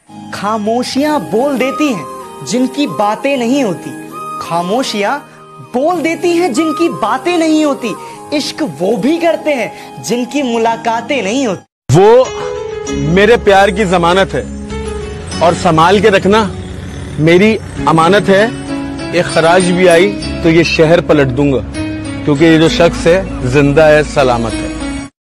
खामोशियां बोल देती हैं जिनकी बातें नहीं होती। खामोशियां बोल देती हैं जिनकी बातें नहीं होती। इश्क वो भी करते हैं जिनकी मुलाकातें नहीं होती। वो मेरे प्यार की जमानत है और संभाल के रखना मेरी अमानत है। एक खराज भी आई तो ये शहर पलट दूंगा, क्योंकि ये जो शख्स है जिंदा है, सलामत है।